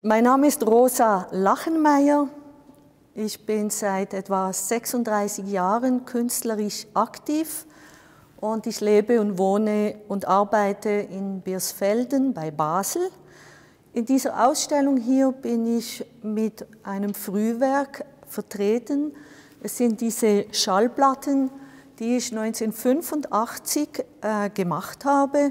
Mein Name ist Rosa Lachenmeier. Ich bin seit etwa 36 Jahren künstlerisch aktiv und ich lebe und wohne und arbeite in Birsfelden bei Basel. In dieser Ausstellung hier bin ich mit einem Frühwerk vertreten. Es sind diese Schallplatten, die ich 1985 gemacht habe.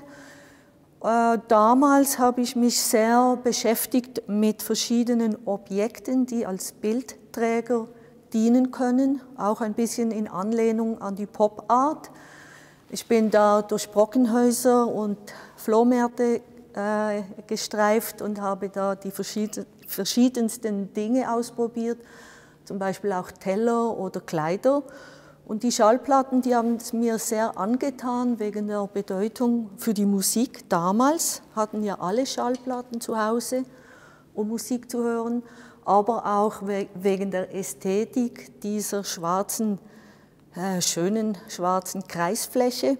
Damals habe ich mich sehr beschäftigt mit verschiedenen Objekten, die als Bildträger dienen können, auch ein bisschen in Anlehnung an die Pop-Art. Ich bin da durch Brockenhäuser und Flohmärkte gestreift und habe da die verschiedensten Dinge ausprobiert, zum Beispiel auch Teller oder Kleider. Und die Schallplatten, die haben es mir sehr angetan wegen der Bedeutung für die Musik. Damals hatten ja alle Schallplatten zu Hause, um Musik zu hören, aber auch wegen der Ästhetik dieser schönen schwarzen Kreisfläche.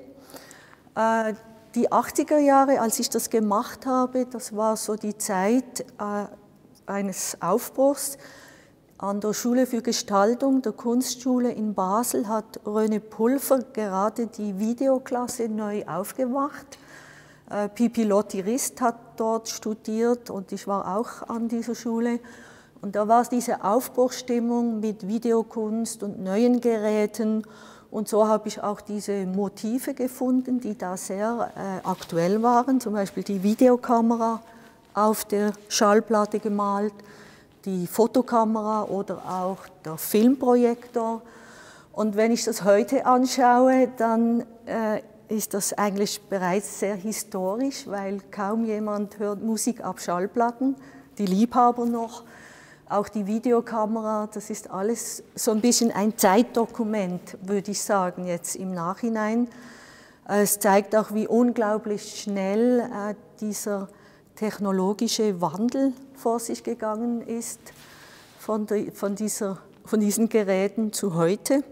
Die 80er Jahre, als ich das gemacht habe, das war so die Zeit eines Aufbruchs. An der Schule für Gestaltung der Kunstschule in Basel hat René Pulver gerade die Videoklasse neu aufgemacht. Pipi Lotti-Rist hat dort studiert und ich war auch an dieser Schule. Und da war diese Aufbruchsstimmung mit Videokunst und neuen Geräten. Und so habe ich auch diese Motive gefunden, die da sehr aktuell waren. Zum Beispiel die Videokamera auf der Schallplatte gemalt, die Fotokamera oder auch der Filmprojektor. Und wenn ich das heute anschaue, dann ist das eigentlich bereits sehr historisch, weil kaum jemand hört Musik auf Schallplatten, die Liebhaber noch. Auch die Videokamera, das ist alles so ein bisschen ein Zeitdokument, würde ich sagen, jetzt im Nachhinein. Es zeigt auch, wie unglaublich schnell dieser technologische Wandel vor sich gegangen ist von diesen Geräten zu heute.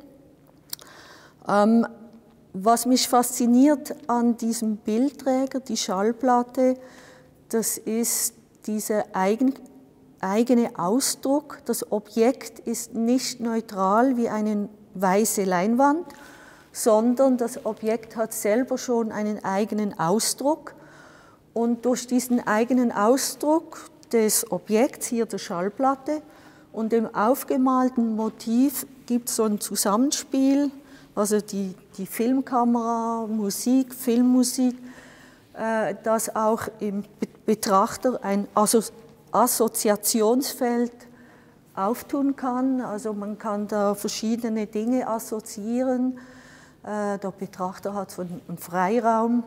Was mich fasziniert an diesem Bildträger, die Schallplatte, das ist dieser eigene Ausdruck. Das Objekt ist nicht neutral wie eine weiße Leinwand, sondern das Objekt hat selber schon einen eigenen Ausdruck. Und durch diesen eigenen Ausdruck des Objekts, hier der Schallplatte, und dem aufgemalten Motiv gibt es so ein Zusammenspiel, also die Filmkamera, Musik, Filmmusik, das auch im Betrachter ein Assoziationsfeld auftun kann. Also man kann da verschiedene Dinge assoziieren. Der Betrachter hat so einen Freiraum,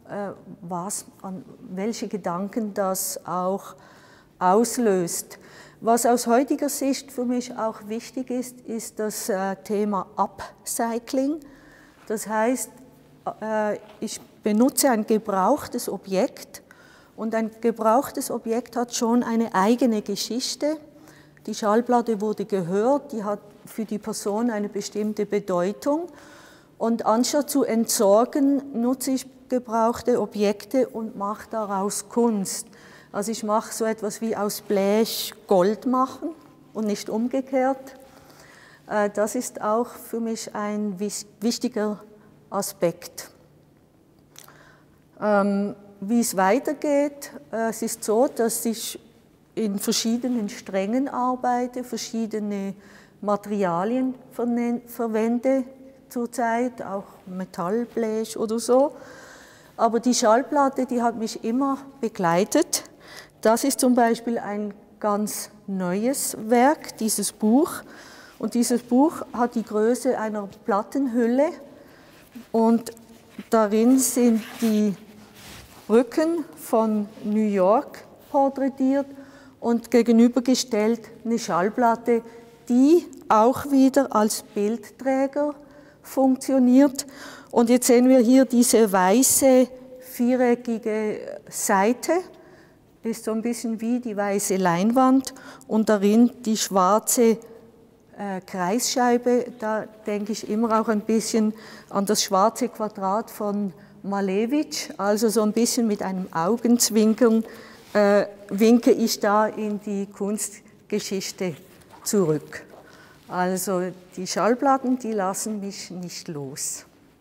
welche Gedanken das auch auslöst. Was aus heutiger Sicht für mich auch wichtig ist, ist das Thema Upcycling. Das heißt, ich benutze ein gebrauchtes Objekt und ein gebrauchtes Objekt hat schon eine eigene Geschichte. Die Schallplatte wurde gehört, die hat für die Person eine bestimmte Bedeutung und anstatt zu entsorgen, nutze ich gebrauchte Objekte und mache daraus Kunst. Also ich mache so etwas wie aus Blech Gold machen und nicht umgekehrt. Das ist auch für mich ein wichtiger Aspekt. Wie es weitergeht, es ist so, dass ich in verschiedenen Strängen arbeite, verschiedene Materialien verwende zurzeit, auch Metallblech oder so. Aber die Schallplatte, die hat mich immer begleitet. Das ist zum Beispiel ein ganz neues Werk, dieses Buch. Und dieses Buch hat die Größe einer Plattenhülle. Und darin sind die Brücken von New York porträtiert und gegenübergestellt eine Schallplatte, die auch wieder als Bildträger funktioniert. Und jetzt sehen wir hier diese weiße, viereckige Seite, ist so ein bisschen wie die weiße Leinwand und darin die schwarze Kreisscheibe. Da denke ich immer auch ein bisschen an das schwarze Quadrat von Malevich, also so ein bisschen mit einem Augenzwinkern winke ich da in die Kunstgeschichte zurück. Also die Schallplatten, die lassen mich nicht los.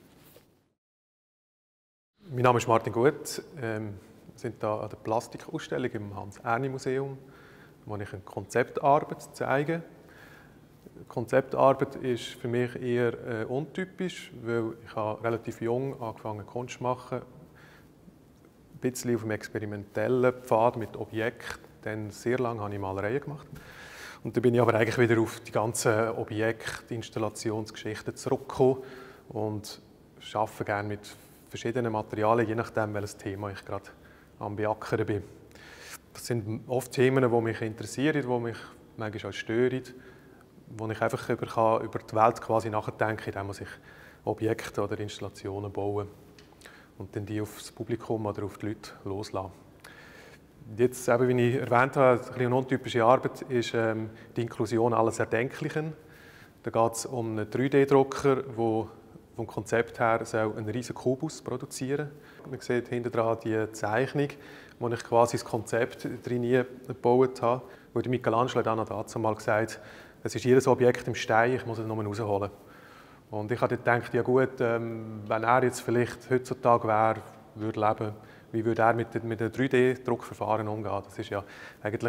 Mein Name ist Martin Gut. Wir sind hier an der Plastikausstellung im Hans-Erni-Museum, wo ich eine Konzeptarbeit zeige. Konzeptarbeit ist für mich eher untypisch, weil ich relativ jung angefangen Kunst zu machen. Ein bisschen auf einem experimentellen Pfad mit Objekten. Dann sehr lange habe ich Malereien gemacht. Und dann bin ich aber eigentlich wieder auf die ganzen Objekte, Installationsgeschichten zurückgekommen und arbeite gerne mit verschiedenen Materialien, je nachdem, welches Thema ich gerade am Beackern bin. Das sind oft Themen, die mich interessieren, die mich manchmal auch stören, wo ich einfach über die Welt quasi nachdenke, indem ich Objekte oder Installationen baue und dann die auf das Publikum oder auf die Leute loslasse. Jetzt, eben, wie ich erwähnt habe, eine untypische Arbeit ist die Inklusion alles Erdenklichen. Da geht es um einen 3D-Drucker, der vom Konzept her einen riesigen Kubus produzieren soll. Man sieht hinten dran die Zeichnung, wo ich quasi das Konzept drin gebaut habe. Wo Michelangelo dann dazu mal gesagt, es ist jedes Objekt im Stein, ich muss es nur rausholen. Und ich habe gedacht, ja gut, wenn er jetzt vielleicht heutzutage würde leben, wie würde er mit den 3D-Druckverfahren umgehen? Das ist ja eigentlich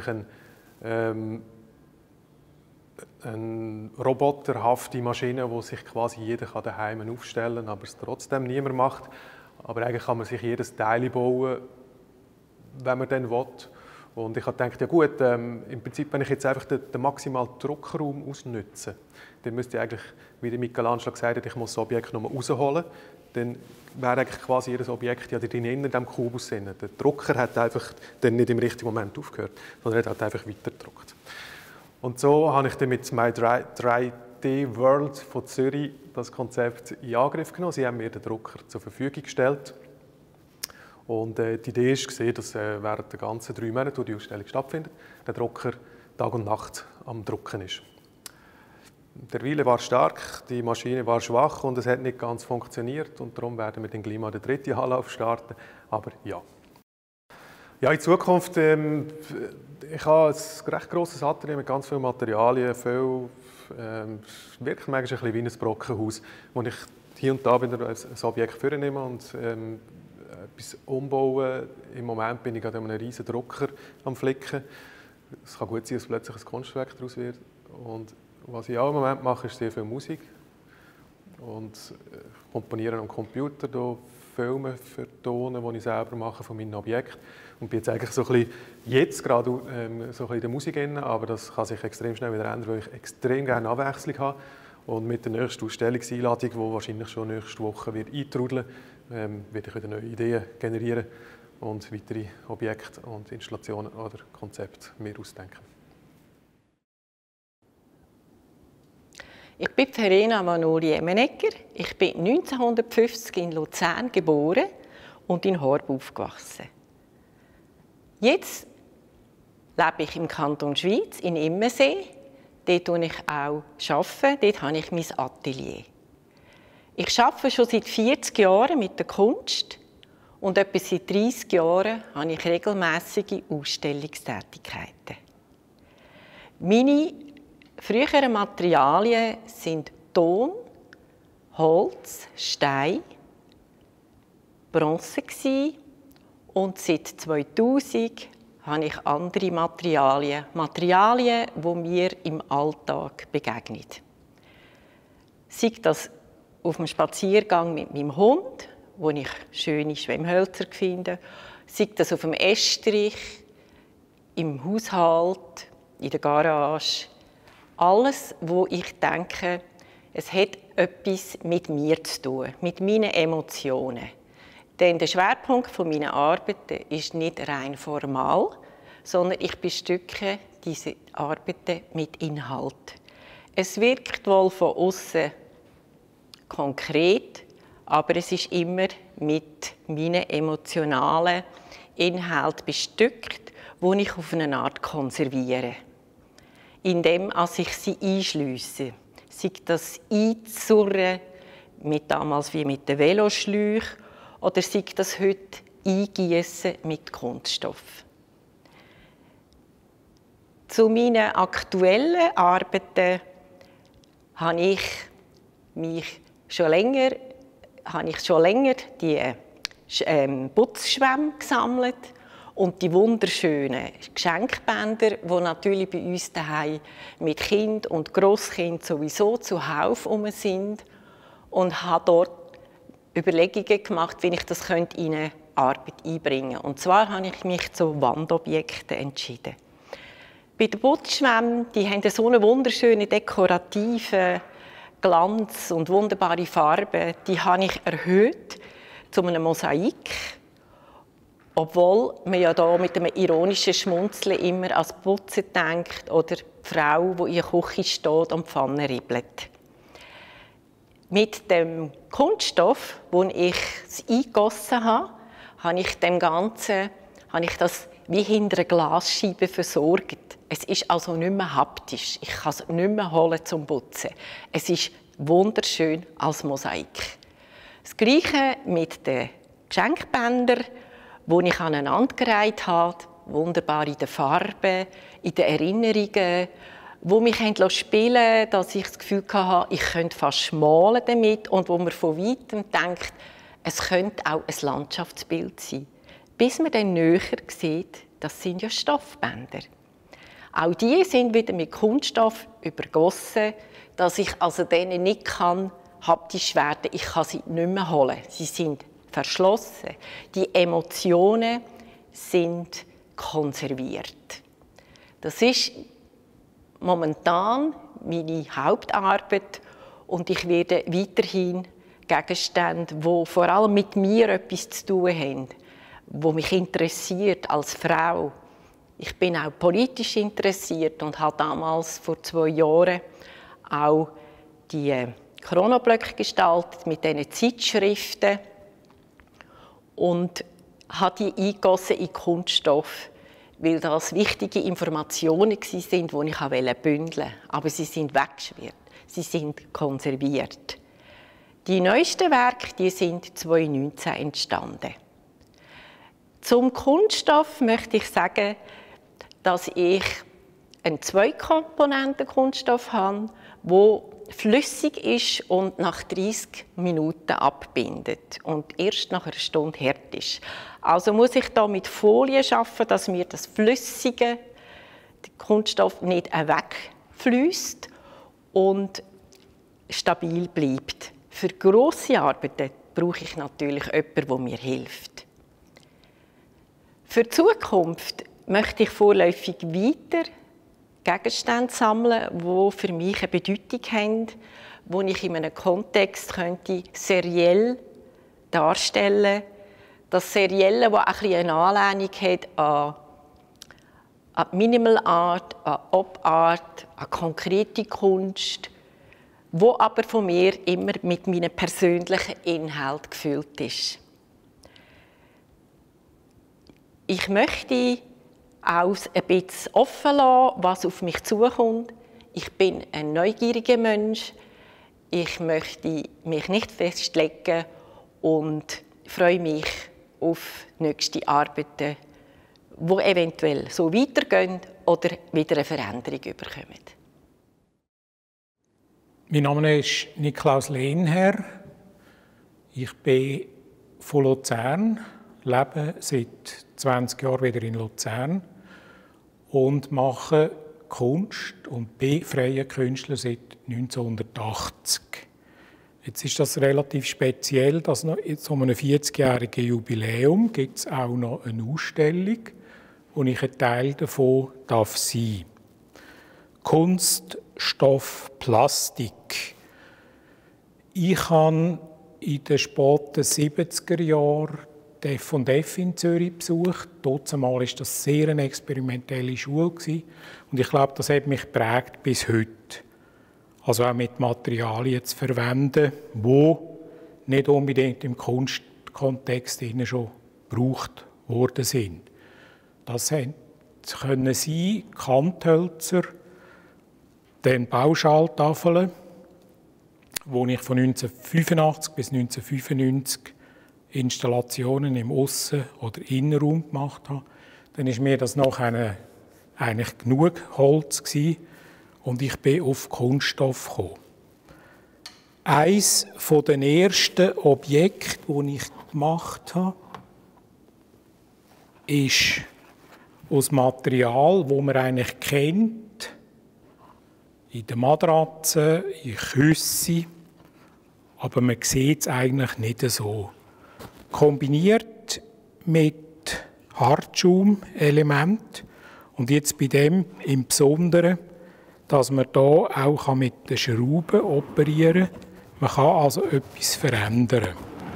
eine roboterhafte Maschine, die sich quasi jeder daheim aufstellen kann, aber es trotzdem niemand macht. Aber eigentlich kann man sich jedes Teil bauen, wenn man dann will. Und ich habe gedacht, ja gut, im Prinzip, wenn ich jetzt einfach den maximalen Druckraum ausnutze, dann müsste ich eigentlich, wie der Michelangelo gesagt hat, ich muss das Objekt nochmal rausholen. Dann wäre eigentlich quasi jedes Objekt ja drin in diesem Kubus drin. Der Drucker hat einfach dann nicht im richtigen Moment aufgehört, sondern hat halt einfach weitergedruckt. Und so habe ich dann mit My 3D World von Zürich das Konzept in Angriff genommen. Sie haben mir den Drucker zur Verfügung gestellt. Und die Idee war, dass während der ganzen 3 Monate, wo die Ausstellung stattfindet, der Drucker Tag und Nacht am Drucken ist. Der Wille war stark, die Maschine war schwach und es hat nicht ganz funktioniert. Und darum werden wir den Klima den 3. Anlauf starten. Aber ja. Ja, in Zukunft, ich habe ein recht grosses Atelier mit ganz vielen Materialien, es wirkt manchmal ein bisschen wie ein Brockenhaus, wo ich hier und da wieder ein Objekt vornehme und etwas umbauen. Im Moment bin ich gerade an einem riesen Drucker am Flicken. Es kann gut sein, dass plötzlich ein Kunstwerk daraus wird. Und was ich auch im Moment mache, ist sehr viel Musik. Und komponieren am Computer, hier Filme vertonen, die ich selber mache von meinen Objekten. Und bin jetzt eigentlich so ein bisschen, jetzt gerade so ein bisschen in der Musik drin, aber das kann sich extrem schnell wieder ändern, weil ich extrem gerne Abwechslung habe. Und mit der nächsten Ausstellungseinladung, die wahrscheinlich schon nächste Woche wird eintrudeln, werde ich wieder neue Ideen generieren und weitere Objekte und Installationen oder Konzepte mir ausdenken. Ich bin Verena Manoli Emenegger. Ich bin 1950 in Luzern geboren und in Horb aufgewachsen. Jetzt lebe ich im Kanton Schwyz, in Immensee. Dort arbeite ich auch. Dort habe ich mein Atelier. Ich arbeite schon seit 40 Jahren mit der Kunst und etwa seit 30 Jahren habe ich regelmäßige Ausstellungstätigkeiten. Meine früheren Materialien sind Ton, Holz, Stein, Bronze und seit 2000 habe ich andere Materialien, die mir im Alltag begegnen. Sei das auf dem Spaziergang mit meinem Hund, wo ich schöne Schwemmhölzer finde, sei das auf dem Estrich, im Haushalt, in der Garage. Alles, wo ich denke, es hat etwas mit mir zu tun, mit meinen Emotionen. Denn der Schwerpunkt meiner Arbeiten ist nicht rein formal, sondern ich bestücke diese Arbeiten mit Inhalt. Es wirkt wohl von außen konkret, aber es ist immer mit meinen emotionalen Inhalten bestückt, die ich auf eine Art konserviere. Indem ich sie einschliesse. Sei das einzurren, damals wie mit den Veloschläuchen, oder sei das heute eingießen mit Kunststoff. Zu meinen aktuellen Arbeiten habe ich schon länger die Putzschwämme gesammelt und die wunderschönen Geschenkbänder, die natürlich bei uns daheim mit Kind und Grosskind sowieso zuhauf herum sind, und habe dort Überlegungen gemacht, wie ich das in eine Arbeit einbringen könnte. Und zwar habe ich mich zu Wandobjekten entschieden. Bei den Putzschwämmen, die haben so eine wunderschöne dekorative Glanz und wunderbare Farben, die habe ich erhöht zu einem Mosaik, obwohl man ja da mit einem ironischen Schmunzeln immer an das Putzen denkt oder die Frau, die in der Küche steht und die Pfanne ribbelt. Mit dem Kunststoff, den ich eingegossen habe, habe ich das wie hinter einer Glasscheibe versorgt. Es ist also nicht mehr haptisch. Ich kann es nicht mehr holen zum Putzen. Es ist wunderschön als Mosaik. Das Gleiche mit den Geschenkbändern, die ich aneinandergereiht habe, wunderbar in den Farben, in den Erinnerungen, die mich spielen lassen, dass ich das Gefühl hatte, ich könnte fast malen damit, und wo man von weitem denkt, es könnte auch ein Landschaftsbild sein. Bis man dann näher sieht, das sind ja Stoffbänder. Auch die sind wieder mit Kunststoff übergossen, dass ich also denen nicht haptisch werden kann. Ich kann sie nicht mehr holen. Sie sind verschlossen. Die Emotionen sind konserviert. Das ist momentan meine Hauptarbeit, und ich werde weiterhin Gegenstände, die vor allem mit mir etwas zu tun haben, die mich interessiert als Frau. Ich bin auch politisch interessiert und habe damals vor 2 Jahren auch die Chronoblöcke gestaltet mit diesen Zeitschriften und habe die eingegossen in Kunststoff, weil das wichtige Informationen waren, die ich bündeln wollte. Aber sie sind weggeschwirrt, sie sind konserviert. Die neuesten Werke, die sind 2019 entstanden. Zum Kunststoff möchte ich sagen, dass ich einen 2-Komponenten-Kunststoff habe, der flüssig ist und nach 30 Minuten abbindet und erst nach einer Stunde hart ist. Also muss ich da mit Folie arbeiten, dass mir das flüssige Kunststoff nicht wegfließt und stabil bleibt. Für grosse Arbeiten brauche ich natürlich jemanden, der mir hilft. Für die Zukunft möchte ich vorläufig weiter Gegenstände sammeln, die für mich eine Bedeutung haben, die ich in einem Kontext seriell darstellen könnte. Das Serielle, das ein bisschen eine Anlehnung hat an Minimal Art, an Op Art, an konkrete Kunst, wo aber von mir immer mit meinem persönlichen Inhalt gefüllt ist. Ich möchte auch ein bisschen offen lassen, was auf mich zukommt. Ich bin ein neugieriger Mensch. Ich möchte mich nicht festlegen und freue mich auf nächste Arbeiten, die eventuell so weitergehen oder wieder eine Veränderung bekommen. Mein Name ist Niklaus Lehnherr. Ich bin von Luzern, lebe seit 20 Jahren wieder in Luzern und mache Kunst und bin freier Künstler seit 1980. Jetzt ist das relativ speziell, dass noch zu einem 40-jährigen Jubiläum gibt es auch noch eine Ausstellung, wo ich ein Teil davon sein darf. Kunst, Stoff, Plastik. Ich habe in den späten 70er Jahren die F&F in Zürich besucht. Damals war das sehr eine experimentelle Schule und ich glaube, das hat mich geprägt bis heute. Also auch mit Materialien zu verwenden, die nicht unbedingt im Kunstkontext schon gebraucht worden sind. Das können sein Kanthölzer, dann Bauschaltafeln, wo ich von 1985 bis 1995 Installationen im Aussen- oder Innenraum gemacht habe. Dann ist mir das noch eigentlich genug Holz gewesen, und ich bin auf Kunststoff gekommen. Eines der ersten Objekte, die ich gemacht habe, ist aus Material, das man eigentlich kennt, in der Matratze, in Küsse, aber man sieht es eigentlich nicht so. Kombiniert mit Hartschaum-Element und jetzt bei dem im Besonderen, dass man hier auch mit den Schrauben operieren kann. Man kann also etwas verändern.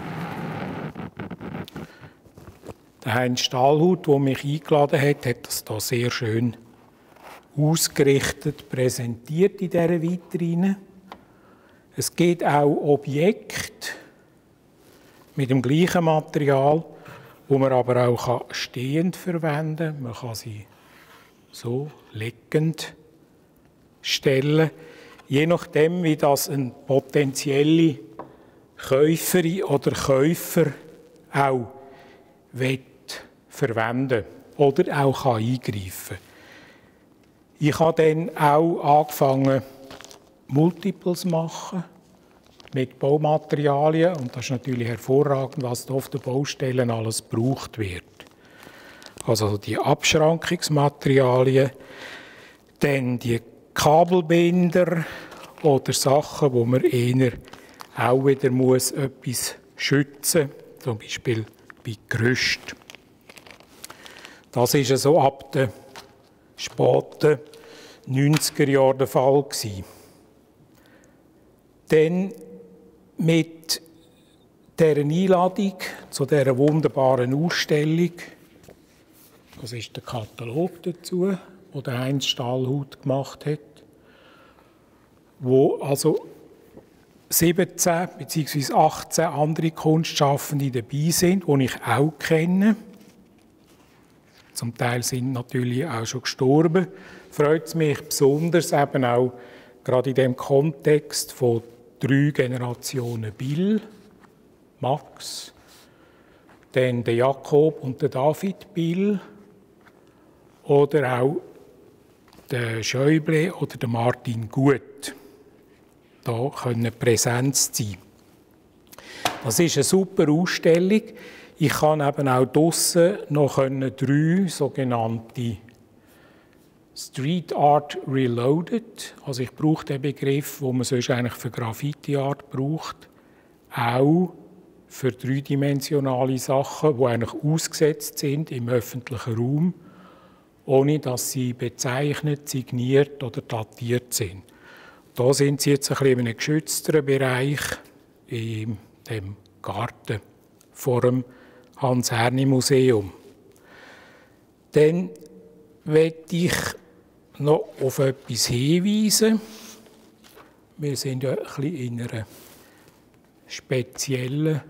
Der Heinz Stahlhut, der mich eingeladen hat, hat das hier sehr schön ausgerichtet präsentiert in dieser Vitrine. Es gibt auch Objekte mit dem gleichen Material, wo man aber auch stehend verwenden kann. Man kann sie so liegend stellen, je nachdem, wie das eine potenzielle Käuferin oder Käufer auch verwenden oder auch eingreifen kann. Ich habe dann auch angefangen, Multiples zu machen mit Baumaterialien. Und das ist natürlich hervorragend, was da auf den Baustellen alles gebraucht wird. Also die Abschrankungsmaterialien, dann die Kabelbinder oder Sachen, wo man eher auch wieder etwas schützen muss, zum Beispiel bei Gerüst. Das war so ab den späten 90er Jahren der Fall. Dann mit dieser Einladung zu dieser wunderbaren Ausstellung, das ist der Katalog dazu, den der Heinz Stahlhut gemacht hat, wo also 17 bzw. 18 andere Kunstschaffende dabei sind, die ich auch kenne. Zum Teil sind natürlich auch schon gestorben. Freut es mich besonders eben auch gerade in dem Kontext von 3 Generationen Bill, Max, dann der Jakob und der David Bill oder auch der Schäuble oder der Martin Gut. Da können Präsenz sein. Das ist eine super Ausstellung. Ich kann eben auch draussen noch 3 sogenannte Street Art Reloaded, also ich brauche den Begriff, den man sonst eigentlich für Graffiti Art braucht, auch für dreidimensionale Sachen, die eigentlich ausgesetzt sind im öffentlichen Raum, ohne dass sie bezeichnet, signiert oder datiert sind. Da sind sie jetzt ein bisschen in einem geschützteren Bereich, in dem Garten vor dem Hans-Herni-Museum. Dann möchte ich noch auf etwas hinweisen. Wir sind ja ein bisschen in einer speziellen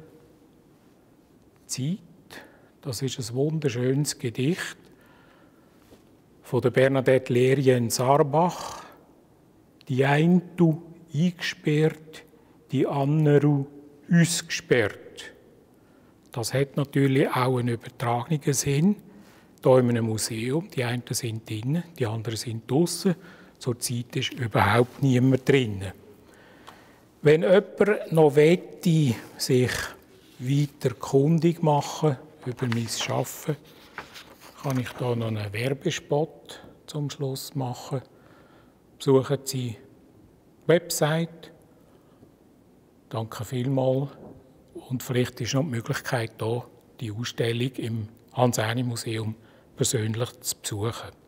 Zeit. Das ist ein wunderschönes Gedicht von der Bernadette Lerien-Sarbach. Die eine eingesperrt, die andere ausgesperrt. Das hat natürlich auch einen übertragenen Sinn. Hier in einem Museum, die einen sind drinnen, die anderen sind draussen. Zurzeit ist überhaupt niemand drinnen. Wenn jemand noch möchte, sich weiter kundig machen über mein Arbeiten, kann ich hier noch einen Werbespot zum Schluss machen. Besuchen Sie die Website. Danke vielmals. Und vielleicht ist noch die Möglichkeit da, die Ausstellung im Hans-Herni-Museum persönlich zu besuchen.